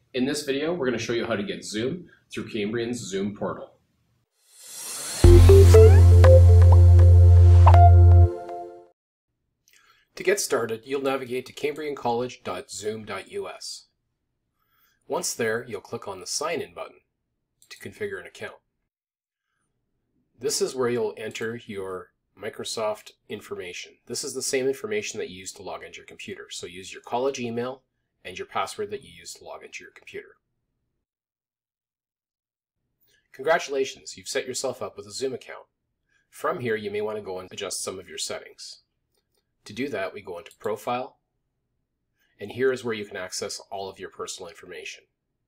In this video, we're going to show you how to get Zoom through Cambrian's Zoom portal. To get started, you'll navigate to cambriancollege.zoom.us. Once there, you'll click on the Sign In button to configure an account. This is where you'll enter your Microsoft information. This is the same information that you use to log into your computer. So use your college email and your password that you use to log into your computer. Congratulations, you've set yourself up with a Zoom account. From here, you may want to go and adjust some of your settings. To do that, we go into Profile, and here is where you can access all of your personal information.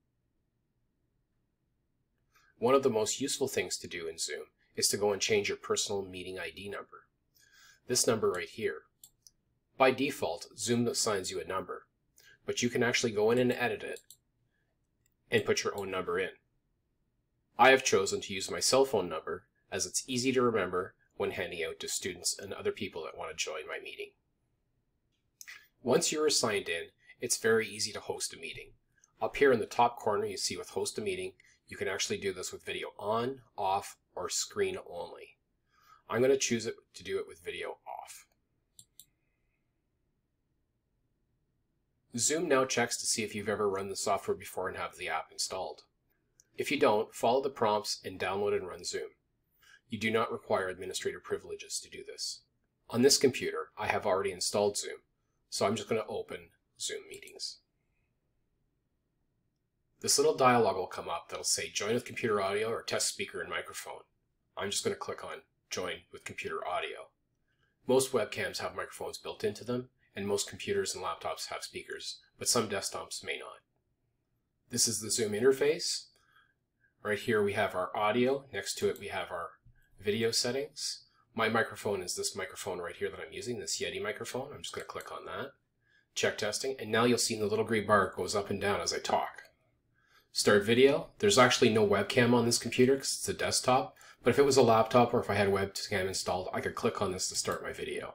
One of the most useful things to do in Zoom is to go and change your personal meeting ID number. This number right here. By default, Zoom assigns you a number, but you can actually go in and edit it and put your own number in. I have chosen to use my cell phone number as it's easy to remember when handing out to students and other people that want to join my meeting. Once you're signed in, it's very easy to host a meeting. Up here in the top corner you see with Host a Meeting, you can actually do this with video on, off, or screen only. I'm going to choose it to do it with video off. Zoom now checks to see if you've ever run the software before and have the app installed. If you don't, follow the prompts and download and run Zoom. You do not require administrator privileges to do this. On this computer, I have already installed Zoom, so I'm just going to open Zoom Meetings. This little dialog will come up that'll say Join with computer audio or test speaker and microphone. I'm just going to click on Join with computer audio. Most webcams have microphones built into them, and most computers and laptops have speakers, but some desktops may not. This is the Zoom interface. Right here we have our audio. Next to it we have our video settings. My microphone is this microphone right here that I'm using, this Yeti microphone. I'm just going to click on that. Check testing, and now you'll see the little green bar goes up and down as I talk. Start video. There's actually no webcam on this computer because it's a desktop, but if it was a laptop or if I had a webcam installed, I could click on this to start my video.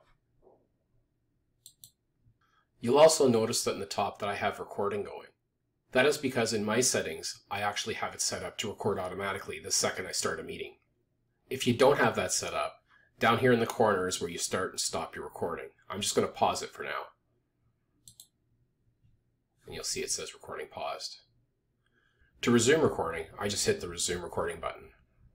You'll also notice that in the top that I have recording going. That is because in my settings, I actually have it set up to record automatically the second I start a meeting. If you don't have that set up, down here in the corner is where you start and stop your recording. I'm just going to pause it for now. And you'll see it says recording paused. To resume recording, I just hit the resume recording button.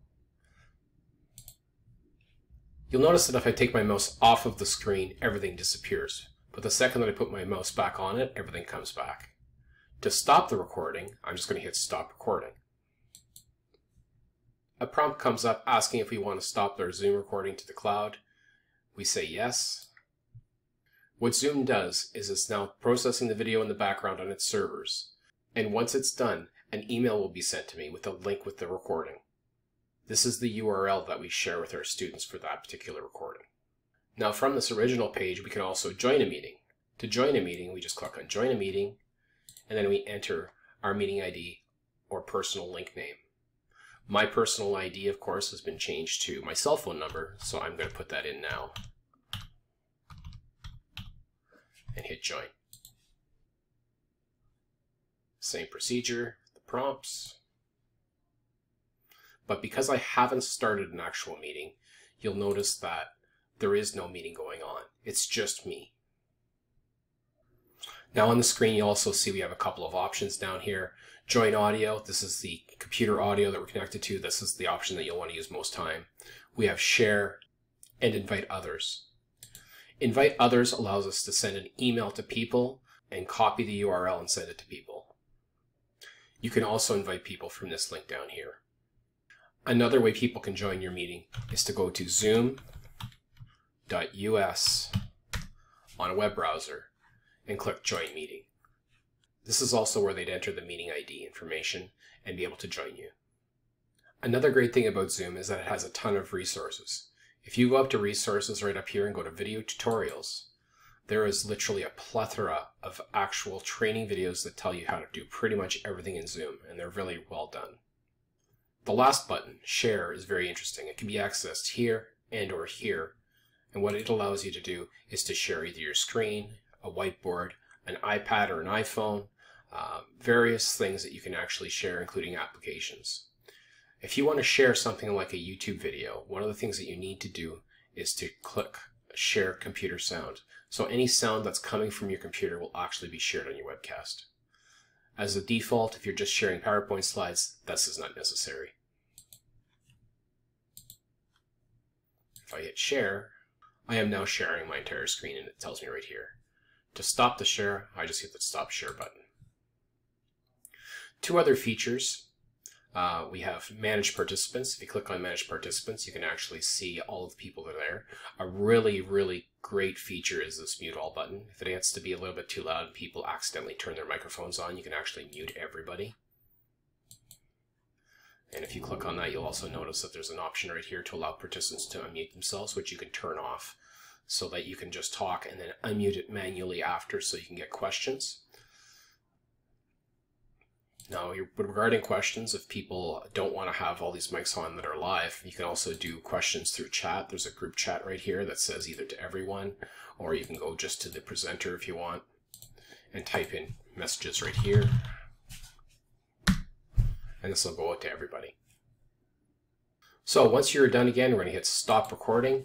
You'll notice that if I take my mouse off of the screen, everything disappears. But the second that I put my mouse back on it, everything comes back. To stop the recording, I'm just going to hit stop recording. A prompt comes up asking if we want to stop our Zoom recording to the cloud. We say yes. What Zoom does is it's now processing the video in the background on its servers. And once it's done, an email will be sent to me with a link with the recording. This is the URL that we share with our students for that particular recording. Now from this original page, we can also join a meeting. To join a meeting, we just click on Join a Meeting, and then we enter our meeting ID or personal link name. My personal ID, of course, has been changed to my cell phone number, so I'm going to put that in now and hit Join. Same procedure, the prompts. But because I haven't started an actual meeting, you'll notice that there is no meeting going on. It's just me. Now on the screen, you also see we have a couple of options down here. Join audio. This is the computer audio that we're connected to. This is the option that you'll want to use most time. We have share and invite others. Invite others allows us to send an email to people and copy the URL and send it to people. You can also invite people from this link down here. Another way people can join your meeting is to go to zoom.us on a web browser and click Join Meeting. This is also where they'd enter the meeting ID information and be able to join you. Another great thing about Zoom is that it has a ton of resources. If you go up to resources right up here and go to video tutorials, there is literally a plethora of actual training videos that tell you how to do pretty much everything in Zoom, and they're really well done. The last button, Share, is very interesting. It can be accessed here and or here, and what it allows you to do is to share either your screen, a whiteboard, an iPad or an iPhone, various things that you can actually share, including applications. If you want to share something like a YouTube video, one of the things that you need to do is to click Share Computer Sound. So any sound that's coming from your computer will actually be shared on your webcast. As a default, if you're just sharing PowerPoint slides, this is not necessary. If I hit share, I am now sharing my entire screen, and it tells me right here. To stop the share, I just hit the stop share button. Two other features. We have Manage Participants. If you click on Manage Participants, you can actually see all of the people that are there. A really, really great feature is this Mute All button. If it gets to be a little bit too loud and people accidentally turn their microphones on, you can actually mute everybody. And if you click on that, you'll also notice that there's an option right here to allow participants to unmute themselves, which you can turn off so that you can just talk and then unmute it manually after so you can get questions. Now, regarding questions, if people don't want to have all these mics on that are live, you can also do questions through chat. There's a group chat right here that says either to everyone, or you can go just to the presenter if you want, and type in messages right here. And this will go out to everybody. So once you're done again, we're going to hit stop recording.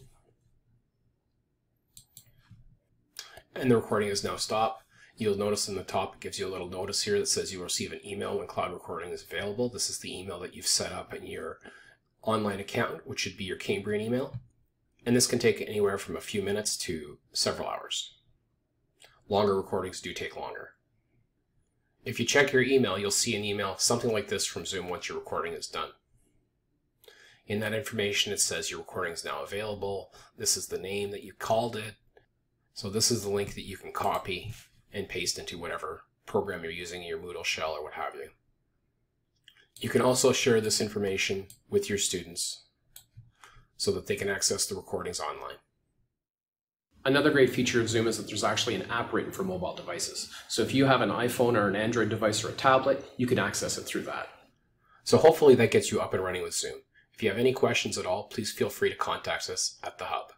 And the recording is now stopped. You'll notice in the top, it gives you a little notice here that says you will receive an email when cloud recording is available. This is the email that you've set up in your online account, which should be your Cambrian email. And this can take anywhere from a few minutes to several hours. Longer recordings do take longer. If you check your email, you'll see an email, something like this from Zoom once your recording is done. In that information, it says your recording is now available. This is the name that you called it. So this is the link that you can copy and paste into whatever program you're using in your Moodle shell or what have you. You can also share this information with your students so that they can access the recordings online. Another great feature of Zoom is that there's actually an app written for mobile devices. So if you have an iPhone or an Android device or a tablet, you can access it through that. So hopefully that gets you up and running with Zoom. If you have any questions at all, please feel free to contact us at the Hub.